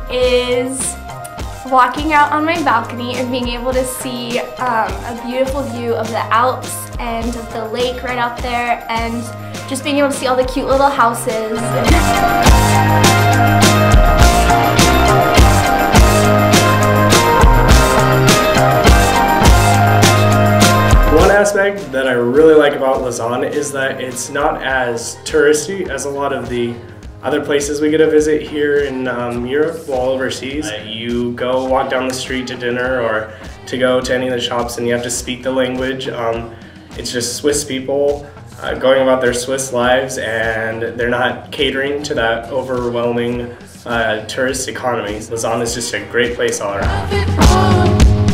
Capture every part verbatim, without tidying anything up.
is walking out on my balcony and being able to see um, a beautiful view of the Alps and of the lake right out there, and just being able to see all the cute little houses. One aspect that I really like about Lausanne is that it's not as touristy as a lot of the other places we get to visit here in um, Europe, all overseas. Uh, you go walk down the street to dinner or to go to any of the shops and you have to speak the language. Um, it's just Swiss people uh, going about their Swiss lives, and they're not catering to that overwhelming uh, tourist economy. Lausanne is just a great place all around.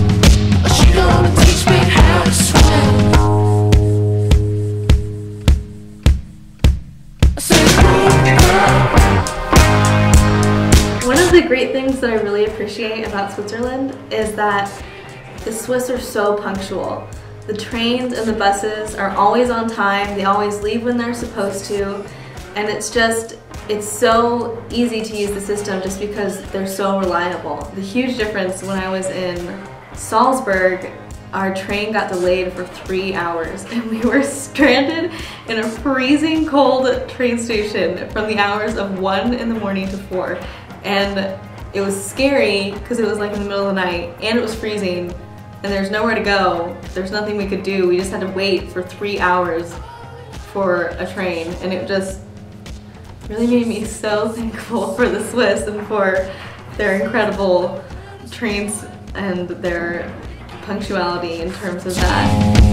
One of the great things that I really appreciate about Switzerland is that the Swiss are so punctual. The trains and the buses are always on time, they always leave when they're supposed to, and it's just, it's so easy to use the system just because they're so reliable. The huge difference when I was in Salzburg, our train got delayed for three hours and we were stranded in a freezing cold train station from the hours of one in the morning to four. And it was scary because it was like in the middle of the night and it was freezing and there's nowhere to go. There's nothing we could do. We just had to wait for three hours for a train, and it just really made me so thankful for the Swiss and for their incredible trains and their punctuality in terms of that.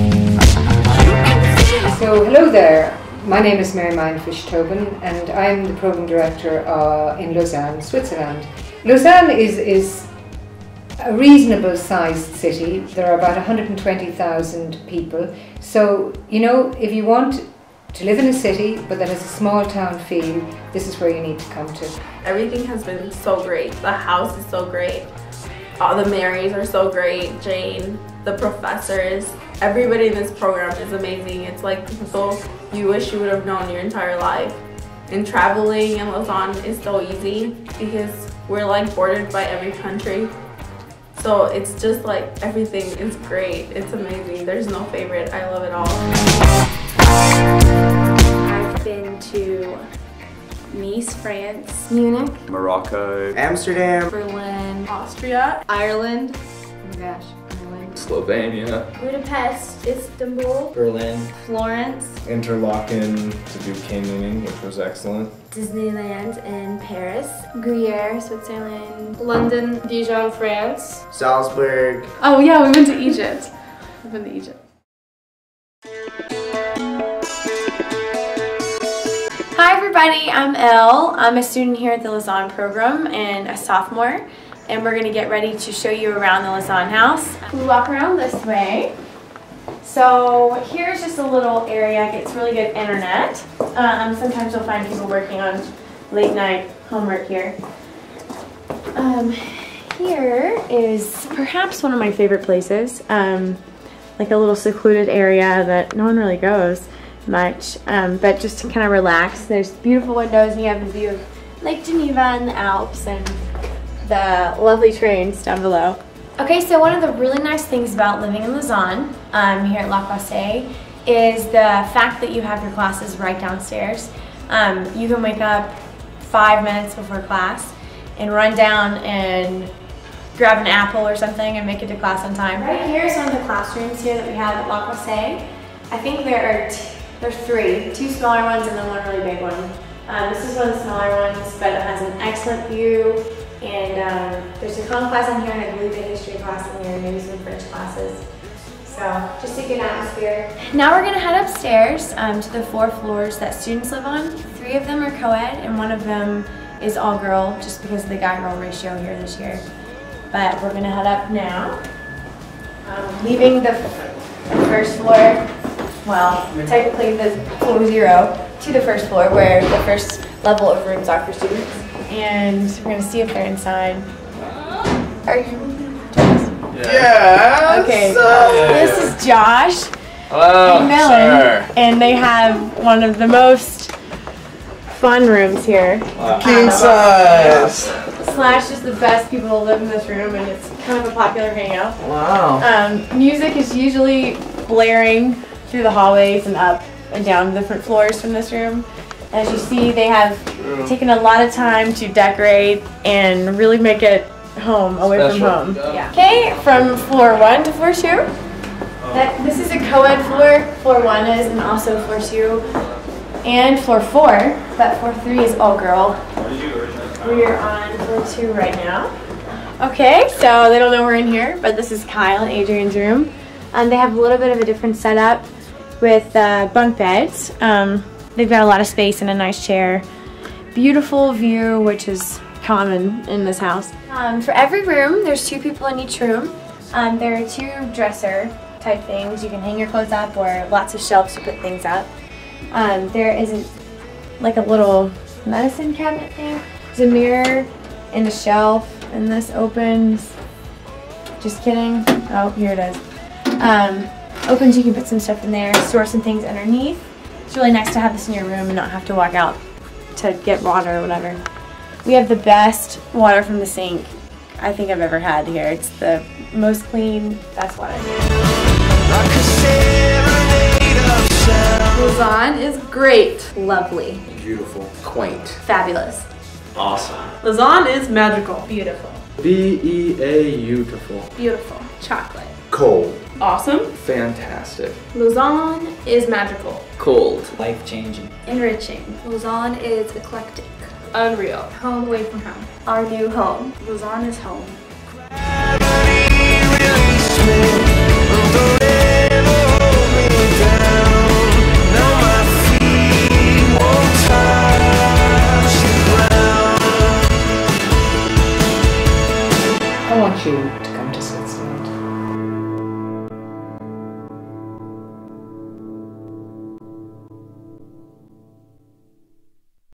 So hello there, my name is Mary Fish-Tobin and I'm the Program Director uh, in Lausanne, Switzerland. Lausanne is, is a reasonable sized city. There are about one hundred twenty thousand people. So, you know, if you want to live in a city but that has a small town feel, this is where you need to come to. Everything has been so great. The house is so great. All the Marys are so great. Jane, the professors, everybody in this program is amazing. It's like people you wish you would have known your entire life. And traveling in Lausanne is so easy because we're like bordered by every country. So it's just like everything is great. It's amazing. There's no favorite. I love it all. I've been to Nice, France, Munich, Morocco, Amsterdam, Berlin, Austria, Ireland, oh my gosh, Ireland, Slovenia, Budapest, Istanbul, Berlin, Florence, Interlaken to do canyoning, which was excellent. Disneyland in Paris, Gruyere, Switzerland, London, Dijon, France, Salzburg. oh yeah, we went to Egypt. We've been to Egypt. Hi everybody, I'm Elle. I'm a student here at the Lausanne program and a sophomore, and we're going to get ready to show you around the Lausanne house. We walk around this way. So here's just a little area, gets really good internet. Um, sometimes you'll find people working on late night homework here. Um, here is perhaps one of my favorite places, um, like a little secluded area that no one really goes much, um, but just to kind of relax. There's beautiful windows and you have a view of Lake Geneva and the Alps and the lovely trains down below. Okay, so one of the really nice things about living in Lausanne um, here at La Crosse is the fact that you have your classes right downstairs. Um, you can wake up five minutes before class and run down and grab an apple or something and make it to class on time. Right here is one of the classrooms here that we have at La Crosse. I think there are t there's three, two smaller ones and then one really big one. Um, this is one of the smaller ones, but it has an excellent view, and um, there's a econ class in here and I believe a history class in here, maybe some French classes. So just a good atmosphere. Now we're gonna head upstairs um, to the four floors that students live on. Three of them are co-ed and one of them is all girl, just because of the guy-girl ratio here this year. But we're gonna head up now. Um, leaving the first floor, well, technically the floor zero, to the first floor where the first level of rooms are for students. And we're gonna see if they're inside. Are you? Yeah. Okay, this is Josh hello, and Melon, sir. and they have one of the most fun rooms here. King size. slash just the best people to live in this room, and it's kind of a popular hangout. Wow. Um, music is usually blaring through the hallways and up and down different floors from this room. As you see, they have taken a lot of time to decorate and really make it home, away Special. from home. Yeah. Okay, from floor one to floor two. That, this is a co-ed floor. Floor one is, and also floor two. And floor four, but floor three is all girl. We are on floor two right now. Okay, so they don't know we're in here, but this is Kyle and Adrian's room. Um, they have a little bit of a different setup with uh, bunk beds. Um, they've got a lot of space and a nice chair. Beautiful view, which is common in this house. Um, for every room, there's two people in each room. Um, there are two dresser type things. You can hang your clothes up, or lots of shelves to put things up. Um, there is a, like a little medicine cabinet thing. There's a mirror and a shelf, and this opens. Just kidding. Oh, here it is. Um, opens, you can put some stuff in there, store some things underneath. It's really nice to have this in your room and not have to walk out to get water or whatever. We have the best water from the sink I think I've ever had here. It's the most clean, best water. Lausanne is great. Lovely. Beautiful. Quaint. Fabulous. Awesome. Lausanne is magical. Beautiful. B E A beautiful. Beautiful. Chocolate. Cold. Awesome. Fantastic. Lausanne is magical. Cold. Life-changing. Enriching. Lausanne is eclectic. Unreal. Home away from home. Our new home. Lausanne is home. I want you to come to Switzerland.